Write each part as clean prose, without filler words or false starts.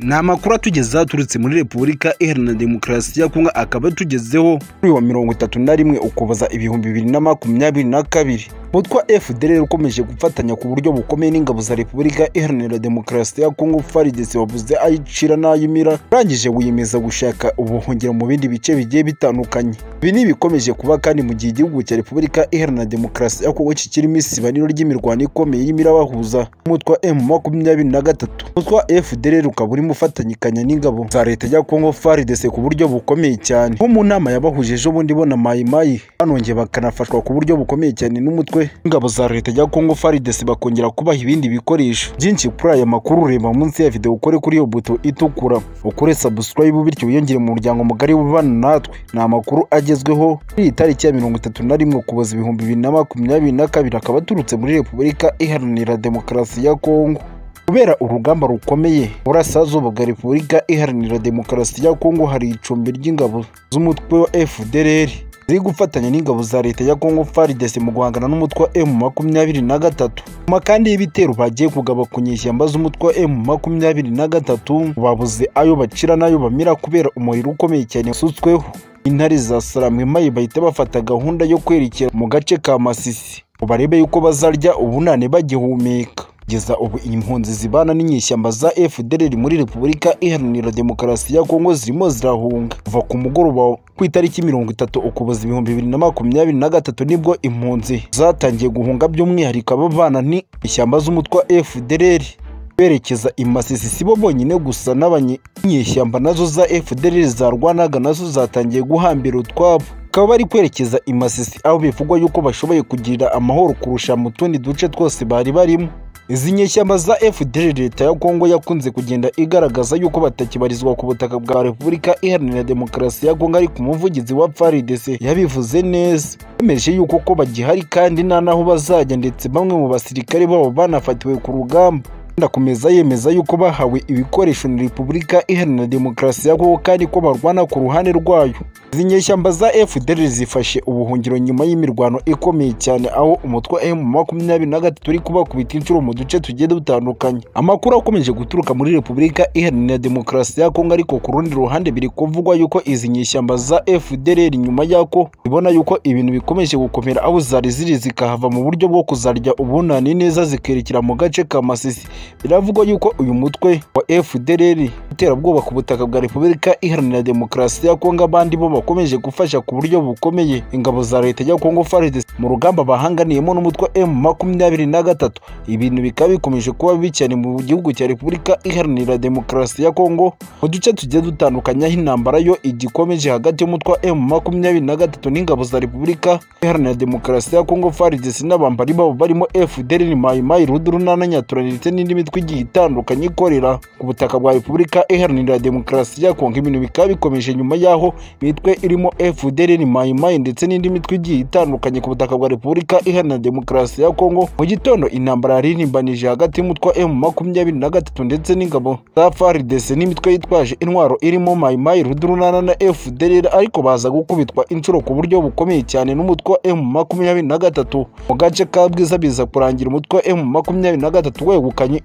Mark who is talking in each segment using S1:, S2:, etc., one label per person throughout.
S1: Ni amakuru atugezaho aturutse muri Repubulika Iharanira Demokarasi ya Kongo, akaba tugezeho kuri wa 31 Ukuboza 2022. Umutwe wa FDLR ukomeje gufatanya ku buryo bukomeye n'ingabo za Repubulika Iharanira Demokarasi ya Kongo FARDC wavuze ayicira n'ayimira, urangije wiyemeza gushaka ubuhungiro mu bindi bice bigiye bitandukanye. Ibi ni bikomeje kuba kandi mu gihe igihugu cya Repubulika Iharanira Demokarasi ya Kongo kikirimo isibaniro ry'imirwano ikomeye y'imirabahuza umutwe wa M23. Umutwe wa FDLR ukaba urimo ufatanyikanya n'ingabo za leta ya Kongo FARDC ku buryo bukomeye cyane. Nko mu nama yabahuje ejo bundi bona Mai Mai banongeye bakanafashwa ku buryo bukomeye cyane n'umutwe ingabo za leta ya Kongo FARDC bakongera kubaha ibindi bikoresho byinshi. Kuri aya makuru reba munsi ya video ukore kuri iyo buto itukura, ukore subscribe bityo wiyongere mu muryango mugari w'ubana natwe. Ni amakuru agezweho kuri itariki ya 31 Ukuboza 2022, akaba aturutse muri Repubulika Iharanira Demokarasi ya Kongo. Kubera urugamba rukomeye burasirazuba bwa Repubulika Iharanira Demokarasi ya Kongo, hari icumbi ry'ingabo z'umutwe wa FDLR ziri gufatanya n'ingabo za leta ya Kongo FARDC mu guhangana n'umutwe wa M23. Nyuma kandi y'ibitero bagiye kugaba ku nyeshyamba z'umutwe wa M23, babuze ayo bacira n'ayo bamira kubera umuriro ukomeye cyane usutsweho. Intare za Saramwe bahita bafata gahunda yo kwerekera mu gace ka Masisi barebe yuko bazarya ubunane bagihumeka. Kugeza ubu impunzi zibana n'inyeshyamba za FDLR muri Repubulika Iharanira Demokarasi ya Kongo zirimo zirahunga. Kuva ku mugoroba ku itariki 30 Ukuboza 2023 nibwo impunzi zatangiye guhunga, by'umwihariko ababana n'ishyamba z'umutwe wa FDLR berekeza i Masisi. Sibo bonyine gusa n'abanyeshyamba nazo za FDLR zarwanaga nazo zatangiye guhambira utwabo, bakaba bari kwerekeza i Masisi aho bivugwa yuko bashoboye kugirira amahoro kurusha mu tundi duce twose bari barimo. Izi nyeshyamba za FDLR leta ya Kongo yakunze kugenda igaragaza yuko batakibarizwa ku butaka bwa Repubulika Iharanira Demokarasi ya Kongo, ariko umuvugizi wa FARDC yabivuze neza, yemeje yuko ko bagihari kandi nta naho bazajya, ndetse bamwe mu basirikare babo banafatiwe ku rugamba. Ndakomeza yemeza yuko bahawe ibikoresho na Repubulika Iharanira Demokarasi ya Kongo kandi ko barwana ku ruhande rwayo. Izi nyeshyamba za FDLR zifashe ubuhungiro nyuma y'imirwano ikomeye cyane, aho umutwe wa M23 uri kubakubita inshuro mu duce tugiye dutandukanye. Amakuru akomeje guturuka muri Repubulika Iharanira Demokarasi ya Kongo, ariko ku rundi ruhande biri kuvugwa yuko izi nyeshyamba za FDLR nyuma yako ibona yuko ibintu bikomeje gukomera, aho zari ziri zikahava mu buryo bwo kuzarya ubunani neza zikerekera mu gace ka Masisi. Biravugwa yuko uyu mutwe wa FDLR iterabwoba ku butaka bwa Repubulika Iharanira Demokarasi ya Kongo abandi bo bakomeje gufasha ku buryo bukomeye ingabo za leta ya Kongo FARDC mu rugamba bahanganiyemo n'umutwe wa M23. Ibintu bikaba bikomeje kuba bibi cyane mu gihugu cya Repubulika Iharanira Demokarasi ya Kongo mu duce tugiye dutandukanye, aho intambara yo igikomeje hagati y'umutwe wa M23 n'ingabo za Repubulika Iharanira Demokarasi ya Kongo FARDC n'abambari babo barimo FDLR, Mai Mai, Rudurunana, Nyatura ndetse n'indi mitwe igiye itandukanye ikorera ku butaka bwa Repubulika Iharanira Demokarasi ya Kongo. Ibintu bikaba bikomeje nyuma yaho imitwe irimo FDLR, Mai Mai ndetse n'indi mitwe igiye itandukanye ku butaka bwa Repubulika Iharanira Demokarasi ya Kongo mu gitondo intambara yarimbanije hagati y'umutwe wa M23 ndetse n'ingabo za FARDC n'imitwe yitwaje intwaro irimo Mai Mai, Rudurunana na FDLR, ariko baza gukubitwa inshuro ku buryo bukomeye cyane n'umutwe wa M23 mu gace ka Bwiza. Biza kurangira umutwe wa M23 wegukanye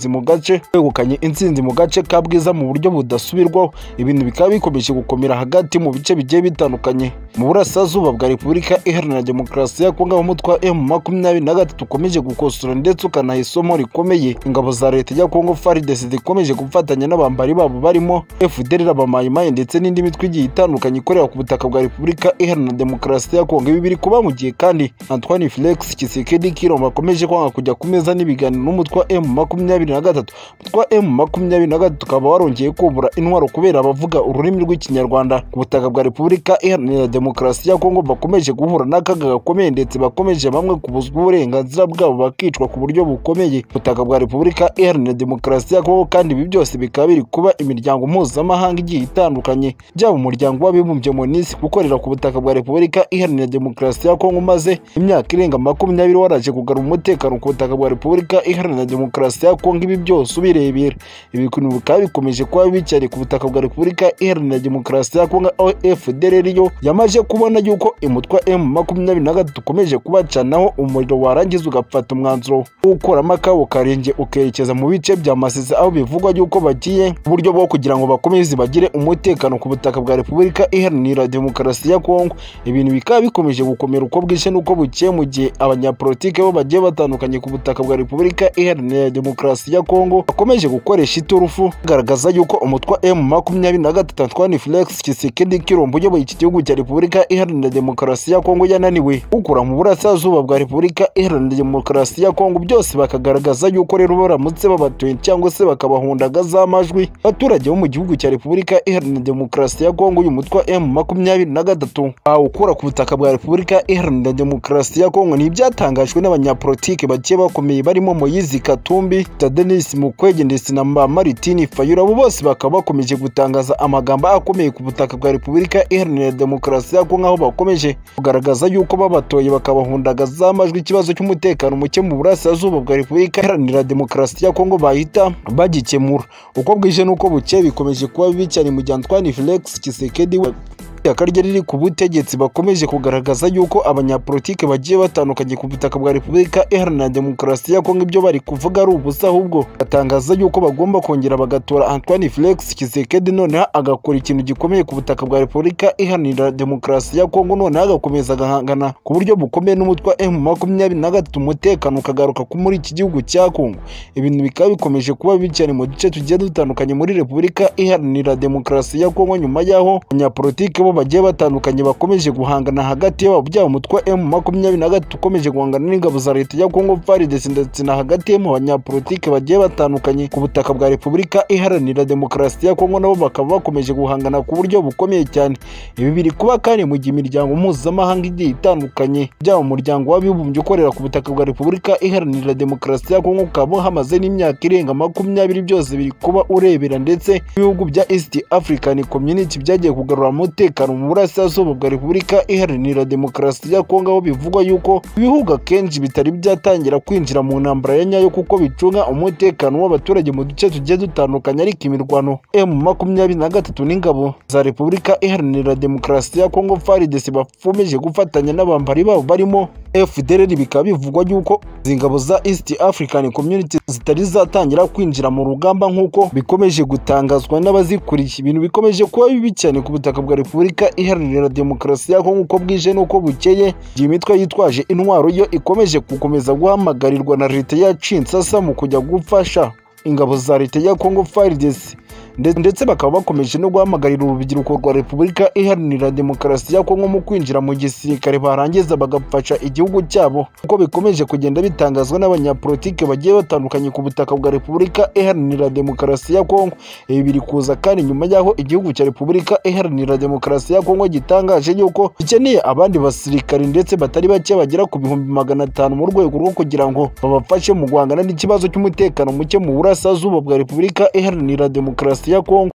S1: intsinzi mu gace ka Bwiza mu buryo budasubirwaho. Ibintu bikaba bikomeje gukomera hagati mu bice bigiye bitandukanye mu burasirazuba bwa Repubulika Iharanira Demokarasi ya Kongo. Umutwe wa M23 ukomeje gukosora ndetse ukanaha isomo rikomeye ingabo za leta ya Kongo FARDC zikomeje gufatanya n'abambari babo barimo FDLR, Mai Mai ndetse n'indi mitwe igiye itandukanye ikorera ku butaka bwa Repubulika Iharanira Demokarasi ya Kongo. Ibi biri kuba mu gihe kandi Antoine Felix Tshisekedi Tshilombo akomeje kwanga kujya ku meza n'ibiganiro n'umutwe wa M23. Umutwe wa M23 ukaba warongeye kubura intwaro kubera abavuga ururimi rw'Ikinyarwanda ku butaka bwa Repubulika Iharanira Demokarasi ya Kongo bakomeje guhura n'akaga gakomeye, ndetse bakomeje bamwe kubuzwa uburenganzira bwabo bakicwa ku buryo bukomeye ku butaka bwa Repubulika Iharanira Demokarasi ya Kongo. Kandi ibi byose bikaba biri kuba imiryango mpuzamahanga igiye itandukanye, byaba umuryango w'abibumbye MONUSCO ukorera ku butaka bwa Repubulika Iharanira Demokarasi ya Kongo maze imyaka irenga 20 waraje kugarura umutekano ku butaka bwa Repubulika Iharanira Demokarasi Demokarasi ya Kongo ibi byose ubirebera. Ibi bintu bikaba bikomeje kuba bicyari ku butaka bwa Repubulika Iharanira Demokarasi ya Kongo, aho FDLR yo yamaze kubona yuko umutwe M23 ukomeje kubacanaho umuriro warangiza ugafata umwanzuro wo gukuramo akabo karenge ukerekeza mu bice bya Masisi, aho bivugwa yuko bagiye uburyo bwo kugira ngo bakomeze bagire umutekano ku butaka bwa Repubulika Iharanira Demokarasi ya Kongo. Ibintu bikaba bikomeje gukomera uko bwije n'uko bukiye, mu gihe abanyapolitike bo bagiye batandukanye ku butaka bwa Repubulika Iharanira Demokarasi ya Kongo bakomeje gukoresha iturufu bagaragaza yuko umutwe M23 Antoine Felix Tshisekedi Tshilombo uyoboye iki gihugu cya Repubulika Iharanira Demokarasi ya Kongo yananiwe gukura mu burasirazuba bwa Repubulika Iharanira Demokarasi ya Kongo. Byose bakagaragaza yuko rero baramutse babatuye cyangwa se bakabahundagaza amajwi abaturage bo mu gihugu cya Repubulika Iharanira Demokarasi ya Kongo, uyu mutwe M23 awukura ku butaka bwa Repubulika Iharanira Demokarasi ya Kongo. Ni ibyatangajwe n'abanyapolitike bagiye bakomeye barimo Moise Katumbi, Denis Mukwege ndetse na Martin Fayulu. Abo bose bakaba bakomeje gutangaza amagambo akomeye ku butaka bwa Repubulika Iharanira Demokarasi ya Kongo, aho bakomeje kugaragaza yuko babatoye bakabahundagaza amajwi ikibazo cy'umutekano muke mu burasirazuba bwa Repubulika Iharanira Demokarasi ya Kongo bahita bagikemura. Uko bwije n'uko bukeye bikomeje kuba bibi cyane mu gihe Antoine Felix Tshisekedi akarya riri ku butegetsi bakomeje kugaragaza yuko abanyapolitike bagiye batandukanye ku butaka bwa Repubulika Iharanira Demokarasi ya Kongo ibyo bari kuvuga ari ubusa, ahubwo batangaza yuko bagomba kongera bagatora Antoine Felix Tshisekedi, noneho agakora ikintu gikomeye ku butaka bwa Repubulika Iharanira Demokarasi ya Kongo, noneho agakomeza agahangana ku buryo bukomeye n'umutwe M23 umutekano ukagaruka muri iki gihugu cya Kongo. Ibintu bikaba bikomeje kuba bibi cyane mu duce tugiye dutandukanye muri Repubulika Iharanira Demokarasi ya Kongo, nyuma yaho abanyapolitike bo bagiye batandukanye bakomeje guhangana hagati yabo byaba umutwe M23 ukomeje guhangana n'ingabo za leta ya Kongo FARDC ndetse na hagati y'abanyapolitike bagiye batandukanye ku butaka bwa Repubulika Iharanira Demokarasi ya Kongo, nabo bakaba bakomeje guhangana ku buryo bukomeye cyane. Ibi biri kuba kandi mu gihe imiryango mpuzamahanga igiye itandukanye byaba umuryango w'abibumbye ukorera ku butaka bwa Repubulika Iharanira Demokarasi ya Kongo ukaba hamaze n'imyaka irenga 20 byose biri kuba urebera, ndetse ibihugu bya East African Community byagiye kugarura umutekano mu burasirazuba bwa Repubulika Iharanira Demokarasi ya Kongo, aho bivugwa yuko ibihugu akenshi bitari byatangira kwinjira mu ntambara ya nyayo kuko bicunga umutekano w'abaturage mu duce tugiye dutandukanye. Ariko imirwano M23 n'ingabo za Repubulika Iharanira Demokarasi ya Kongo FARDC bakomeje gufatanya n'abambari babo barimo FDLR, bikaba bivugwa yuko ingabo za East African Community zitari zatangira kwinjira mu rugamba nk'uko bikomeje gutangazwa n'abazikuriye. Ibintu bikomeje kuba bibi cyane ku butaka bwa Repubulika Iharanira Demokarasi ya Kongo uko bwije n'uko bukeye. Iyi mitwe yitwaje intwaro yo ikomeje gukomeza guhamagarirwa na leta ya Kinshasa mu kujya gufasha ingabo za leta ya Kongo FARDC, ndetse bakaba bakomeje no guhamagarira urubyiruko rwa Repubulika Iharanira Demokarasi ya Kongo mu kwinjira mu gisirikare barangiza bagafasha igihugu cyabo, uko bikomeje kugenda bitangazwa n'abanyapolitike bagiye batandukanye ku butaka bwa Repubulika Iharanira Demokarasi ya Kongo. Ibi biri kuza kandi nyuma y'aho igihugu cya Repubulika Iharanira Demokarasi ya Kongo gitangaje yuko gikeneye abandi basirikare ndetse batari bake bagera ku 500 mu rwego rwo kugira ngo babafashe mu guhangana n'ikibazo cy'umutekano muke mu burasirazuba bwa Repubulika Iharanira Demokarasi ya Kongo.